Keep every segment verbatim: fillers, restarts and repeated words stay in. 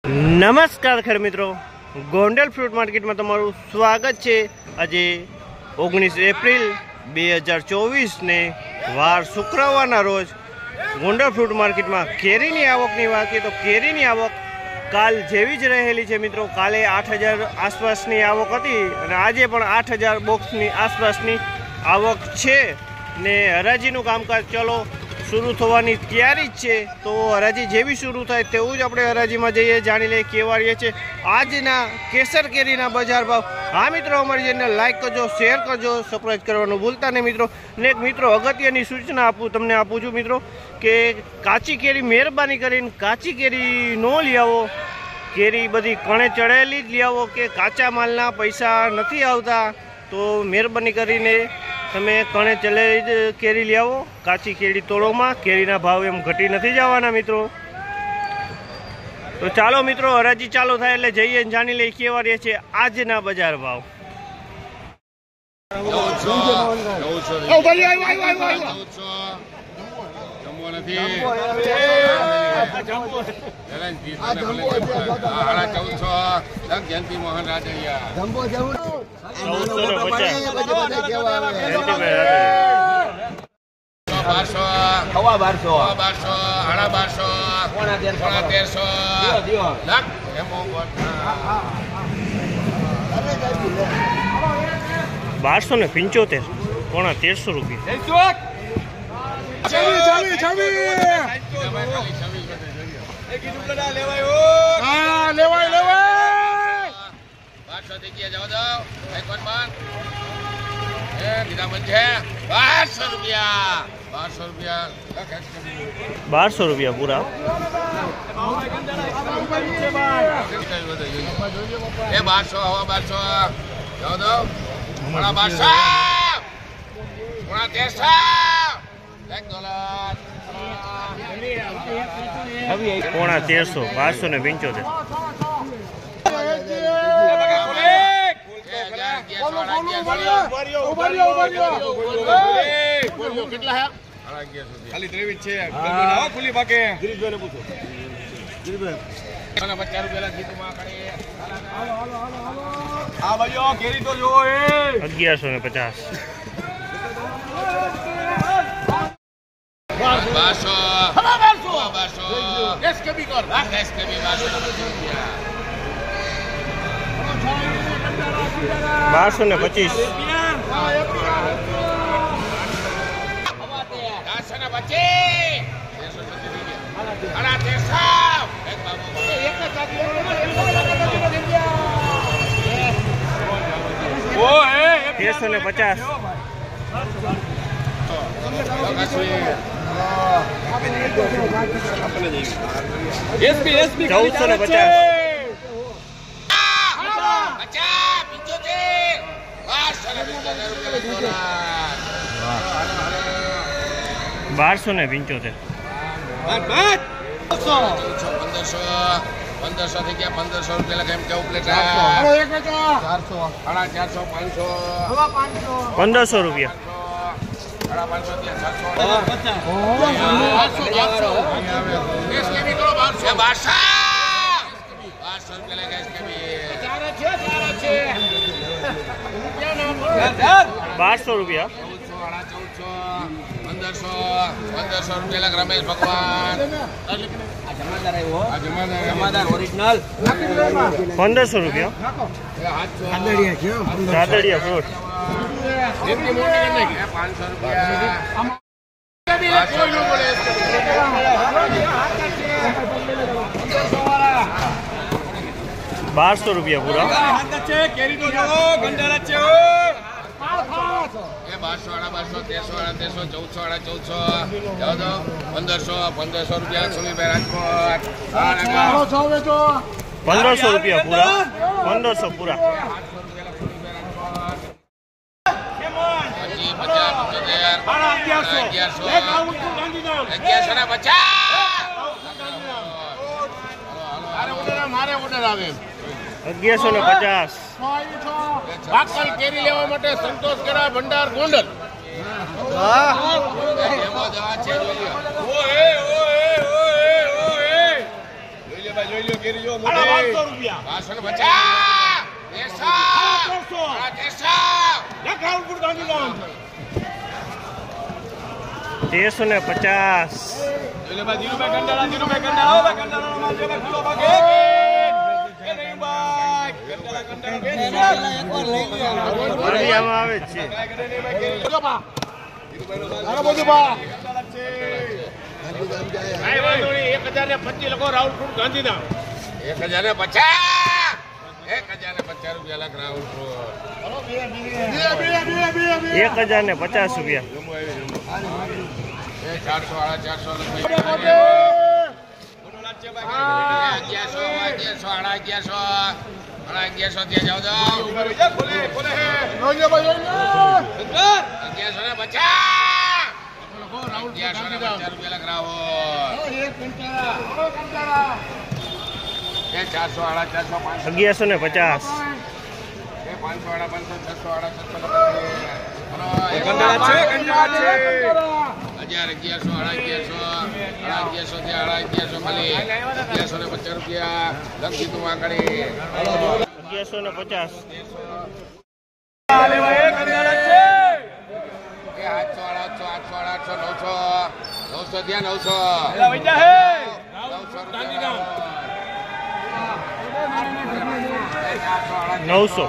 નમસ્કાર ખેડૂત મિત્રો, ગોંડલ ફ્રૂટ માર્કેટમાં તમારું સ્વાગત છે। આજે ઓગણીસ એપ્રિલ બે હજાર ચોવીસને વાર શુક્રવારના રોજ ગોંડલ ફ્રૂટ માર્કેટમાં કેરીની આવકની વાત કરીએ તો કેરીની આવક કાલ જેવી જ રહેલી છે મિત્રો। કાલે આઠ હજાર આસપાસની આવક હતી અને આજે પણ આઠ હજાર બોક્સની આસપાસની આવક છે ને હરાજીનું કામકાજ ચાલો शुरू थवानी तैयारी है। तो हराजी जेवी शुरू थाय तेवुं ज आपणे हराजी में जईए जाणी लईए केवा रह्या छे आजना केसर केरीना बजार भाव। हाँ मित्रों, अमारी चेनल लाइक करजो, शेर करजो, सब्सक्राइब करवानुं भूलता नहीं मित्रों। ने एक मित्रों अगत्यनी सूचना आपू तमने आपू छुं मित्रों के काची केरी मेहरबानी करीने काची केरी न लई आवो। केरी बधी कणे चढ़ेली ज लई आवो के काचा मालना पैसा नथी आवता। तो मेहरबानी करीने તમે કણે ચલેલી કેરી લઈ આવો। કાચી કેરી તોળોમાં કેરીના ભાવ એમ ઘટી નથી જવાના મિત્રો। તો ચાલો મિત્રો હરાજી ચાલુ થાય એટલે જઈએ જાણી લઈએ કેવા રહે છે આજના બજાર ભાવ। बारसो ने पिंचोतेर पोणा तेरसो रुपया बारसो रुपया पूरा बारसो हवा बारसो बारसो पोणा तेरसो बारसो ने पिंचोतेर अगियारसो ने पचास बारसो ने पच्चीस तेरसो ने पचास चौदह ने पचास बारसो ने पिंचोतेर पंदरसो थी गया पंदरसो रुपया लगे क्या प्लेट पंदरसो रुपया बारसो रुपया पंदरसो पंदरसो रुपया लग रमेश भगवान पंदरसो रुपया दादड़िया फ्रूट बारसो रुपया पूरा बारसो आड़ा बारसो तेरसो आड़ा तेरसो चौदह आड़ा चौदह चौदह पंदरसो पंदरसो रुपया सुनी राजकोट पंद्रह रुपया पूरा पंद्रह पूरा अगियारसो ने पचास केरी लेवा माटे संतोष केरा भंडार गोंडल જોઈ લો કેરી જો મોટી પાંચસો રૂપિયા પાંચસો ને પચાસ એસા એસા લખાઉપુર ગાંધીધામ તેરસો ને પચાસ એટલે ભાઈ ધીરુભાઈ કંડાળા ધીરુભાઈ કંડાળા આવો ભાઈ કંડાળાનો માલ છે ભાઈ ખુલ્લો ભાગે કે નહીં ભાઈ કંડાળા કંડાળા એકવાર લઈ ગયા વરિયામાં આવે જ છે આનો બધું બા ભાઈ વાંધો નહીં એક હજાર ને પચીસ લખો રાહુલ ફ્રૂટ ગાંધીધામ એક હજાર ને પચાસ એક હજાર ને પચાસ રૂપિયા લાખ રાહુલ ફ્રૂટ એક હજાર ને પચાસ રૂપિયા ચારસો સાડા ચારસો અગિયારસો અગિયારસો સાડા અગિયારસો સાડા અગિયારસો ત્યાં જાઓ જાઓ અગિયારસો ને પચાસ અગિયારસો ને પચાસ રૂપિયા લાખ રાહુલ ચારસો સાડા ચારસો પાંચસો અગિયારસો ને પચાસ પાંચસો સાડા પાંચસો છસો સાડા છસો હજાર અગિયારસો સાડા અગિયારસો સાડા અગિયારસો થી સાડા અગિયારસો ખાલી અગિયારસો ને પચાસ રૂપિયા લખ દીધું આંકડી અગિયારસો ને પચાસ આઠસો આઠસો આઠસો આઠસો નવસો નવસો ત્યાં નવસો નવસો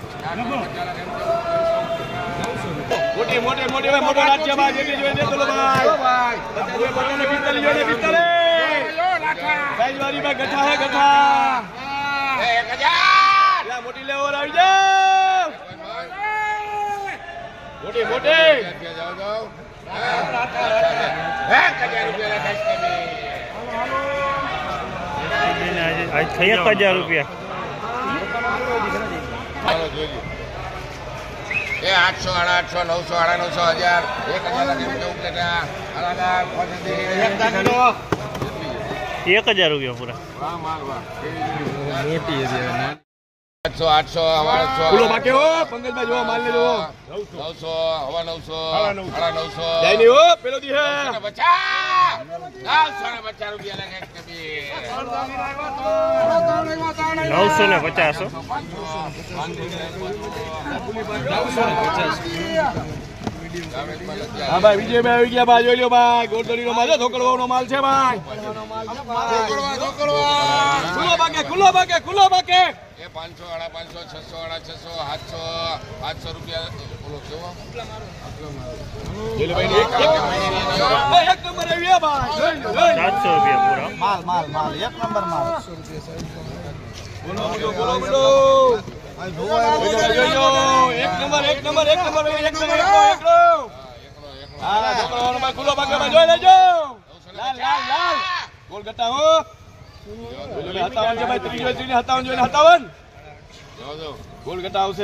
મોટી મોટી મોટી ભાઈ મોટો રાજ્ય ભાઈ જેટલી જોઈએ દે બોલો ભાઈ બધાને પિસ્તાલીસ જોઈએ પિસ્તાલીસ સાઈઝ વાળી ભાઈ ગઠા હે ગઠા એક હજાર લા મોટી લેવો આવી જાવ મોટી મોટી જાઓ જાઓ એક હજાર રૂપિયા ખાસ આજ થઈ એક હજાર રૂપિયા ચાલો જોઈ એ આઠસો સાડા આઠસો નવસો સાડા નવસો હજાર એક હજાર એક હજાર રૂપિયા પૂરા આઠસો આઠસો આઠસો બોલો બાકી હો પંકજભાઈ જો માલ ને જો નવસો હવા નવસો સાડા નવસો જાય નહીં હો પેલો દી હે પચાસ નવસો ને પચાસ રૂપિયા લાગે નવસો ને પચાસ હા ભાઈ વિજયભાઈ આવી ગયા ભાઈ જોઈ લો ભાઈ ગોળદડી નો માલ છે ધોકડવા નો માલ છે ભાઈ ખુલ્લો ભાગે ખુલ્લો ભાગે ખુલ્લો ભાગે એ પાંચસો સાડા પાંચસો છસો સાડા છસો સાતસો આઠસો રૂપિયા બોલો કેવો એક નંબર આવી ભાઈ સાતસો રૂપિયા પૂરા માલ માલ માલ એક નંબર માલ બોલો બોલો બોલો બોલો એક નંબર એક નંબર એક નંબર એક નંબર એકલો હા ધોકડવાનો માલ ખુલ્લો ભાગે ભાઈ જોઈ લેજો લાલ લાલ લાલ ગોલ ગટ્ટા હો હતાવન છે ભાઈ ત્રીજો ત્રીજો હતાવન જોઈને હતાવન ગોલ ગટ્ટા આવશે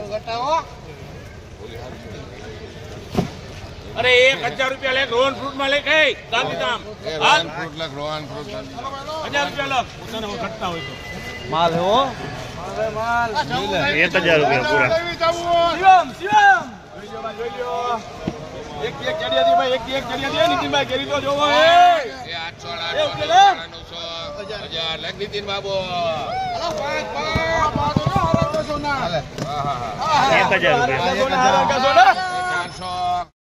અરે એક હજાર રૂપિયા લેખ રોહન ફ્રૂટ માં લેખ ગાંધીધામ રોહન ફ્રૂટ લખ રોહન ફ્રૂટ હજાર રૂપિયા લખ પોતાને ઘટતા હોય તો માલ હો એક હજાર રૂપિયા પૂરા શિવમ શિવમ જોઈ લો એક એક ચડિયા દી ભાઈ એક એક ચડિયા દે નીતિનભાઈ કેરી તો જોવો હે એ આઠસો સાડા નવસો હજાર લેખ નીતિન બાબુ એક હજાર રૂપિયા